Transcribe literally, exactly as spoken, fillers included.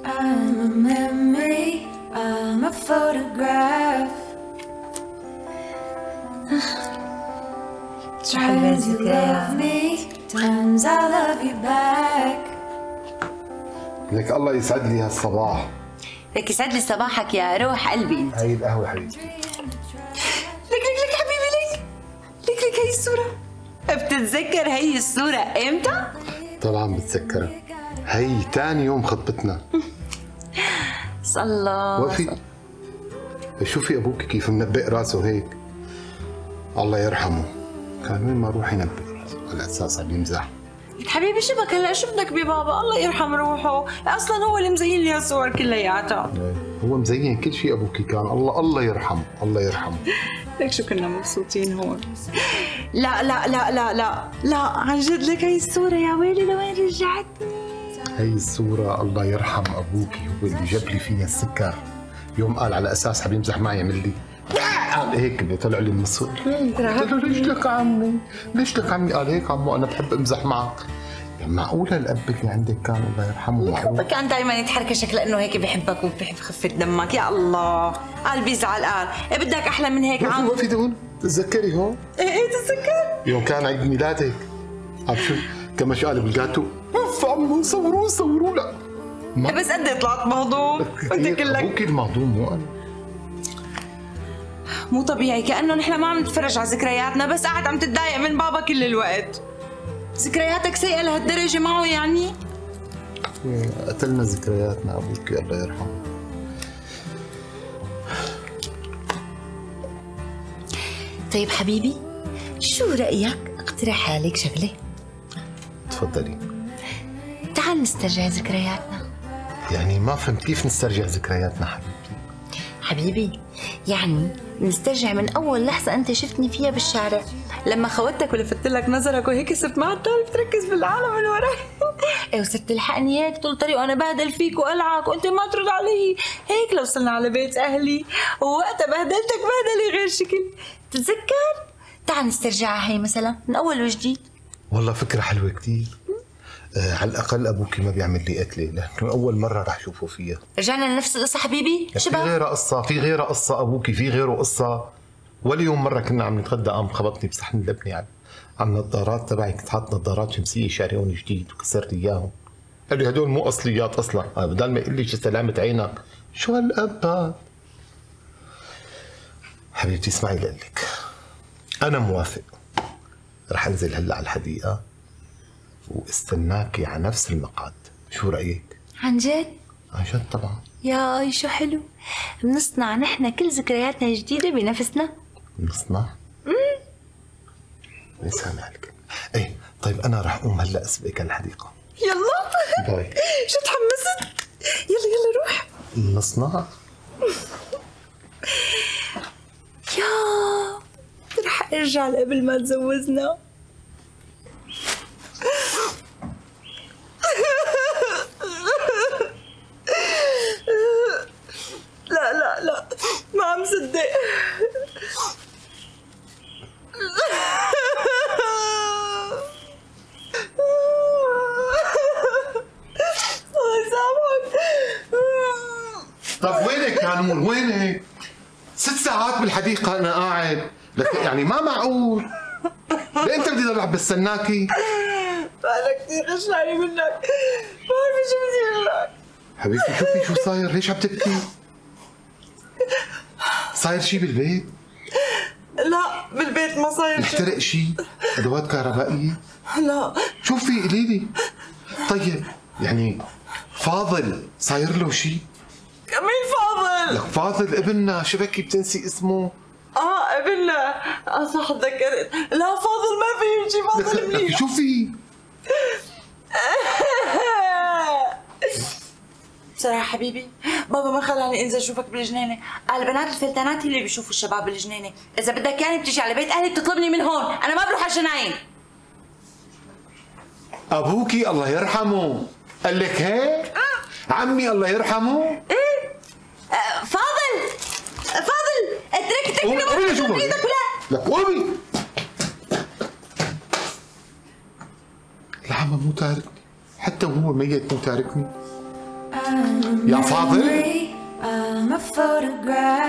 I'm a memory, I'm a photograph. Times you love me, times I love you back. لك الله يسعد لي هالصباح. لك يسعد لي صباحك يا روح قلبي. هاي القهوة حبيبتي. لك لك لك حبيبي لك لك لك هي الصورة. بتتذكر هي الصورة امتى؟ طبعا بتذكرها. هي تاني يوم خطبتنا. صلى وقفي. شوفي ابوك كيف منبئ راسه هيك. الله يرحمه. كان وين ما اروح ينبئ راسه على اساس عم يمزح. لك حبيبي شبك هلا شو بدك ببابا؟ الله يرحم روحه، اصلا هو اللي مزين لي هالصور كلياتها. هو مزين كل شيء ابوك كان، الله الله يرحمه، الله يرحمه. لك شو كنا مبسوطين هون. لا لا لا لا لا لا عن جد لك هي الصورة يا ويلي لوين رجعتني. هي الصورة الله يرحم ابوك هو اللي جاب لي فيها السكر. يوم قال على اساس حبي يمزح معي يعمل لي قال هيك طلع لي من الصور. قلت له ليش لك عمي؟ ليش لك عمي؟ قال هيك عمو انا بحب امزح معك. يعني معقولة الاب اللي عندك كان الله يرحمه معقول؟ كان دائما يتحركشك لانه هيك بحبك وبحب خفة دمك. يا الله قال بيزعل قال إيه بدك احلى من هيك عم. وقفي دون تتذكري هون؟ ايه ايه تتذكر يوم كان عيد ميلادك عم شو كما شقلب الجاتو اوف عمو صوروه صوروه لا ما. بس قد طلعت مهضوم وانت كلك ابوك المهضوم مو انا. مو طبيعي كانه نحن ما عم نتفرج على ذكرياتنا بس قاعد عم تتضايق من بابا كل الوقت. ذكرياتك سيئة لهالدرجة معه يعني؟ قتلنا ذكرياتنا ابوك الله يرحمه. طيب حبيبي شو رأيك اقترح عليك شغلة؟ تفضلي. تعال نسترجع ذكرياتنا. يعني ما فهمت كيف نسترجع ذكرياتنا حبيبتي؟ حبيبي يعني نسترجع من أول لحظة أنت شفتني فيها بالشارع لما خوتك ولفت لك نظرك وهيك صرت ما عاد تعرف تركز بالعالم من وراي. ايه وصرت تلحقني هيك طول الطريق وانا بهدل فيك والعك وانت ما ترد علي. هيك لو وصلنا على بيت اهلي ووقتها بهدلتك بهدله غير شكل. تتذكر؟ تعال نسترجعها هي مثلا من اول وجديد. والله فكرة حلوة كثير. آه على الاقل ابوك ما بيعمل لي قتله لانه اول مرة رح اشوفه فيها. رجعنا لنفس القصة حبيبي؟ في غيرها قصة، في غيرها قصة ابوكي، في غيره قصة. ولا يوم مرة كنا عم نتغدى قام خبطني بصحن لبني على على النظارات تبعي. كنت حاط نظارات شمسية شاريهم جديد وكسرت اياهم. قال لي هدول مو اصليات اصلا. آه بدل ما يقول لي شو سلامة عينك. شو هالاب هاد؟ حبيبتي اسمعي لقلك. انا موافق. رح انزل هلا على الحديقة واستناكي على نفس المقعد. شو رأيك؟ عن جد؟ عن جد طبعا. ياي شو حلو. بنصنع نحن كل ذكرياتنا الجديدة بنفسنا. نصنع؟ امم ليه سامع لك؟ ايه طيب انا رح اقوم هلا اسبقك على الحديقة. يلا باي. شو تحمست؟ يلا يلا روح. نصنع؟ يا رح ارجع قبل ما تزوجنا. لا لا لا ما عم صدق. الله يسامحك. طب وينك يا نور وينك؟ ست ساعات بالحديقة أنا قاعد، لك يعني ما معقول. ليه أنت بدي أضل بستناكي؟ أنا كثير غشاني منك، ما بعرف شو بدي أقول لك. حبيبتي شوفي شو صاير، ليش عم تبكي؟ صاير شي بالبيت؟ لا بالبيت ما صاير شيء. محترق شي؟ أدوات كهربائية؟ لا شوفي قولي لي. طيب يعني فاضل صاير له شي؟ مين فاضل؟ لك فاضل ابننا شبكي بتنسي اسمه؟ اه ابننا اه صح تذكرت. لا فاضل ما في شيء فاضل منيح. شوفي بصراحة حبيبي بابا ما خلاني انزل اشوفك بالجنينة، قال بنات الفلتانات اللي بيشوفوا الشباب بالجنينة، إذا بدك يعني بتيجي على بيت أهلي بتطلبني من هون، أنا ما بروح على الجناين. أبوكي الله يرحمه قال لك هيك؟ عمي الله يرحمه؟ إيه؟ آه فاضل فاضل اترك اتركني ما تحط بإيدك ولا لك قومي. العمى مو تاركني، حتى وهو ميت مو تاركني. يا فاضل I'm a photograph.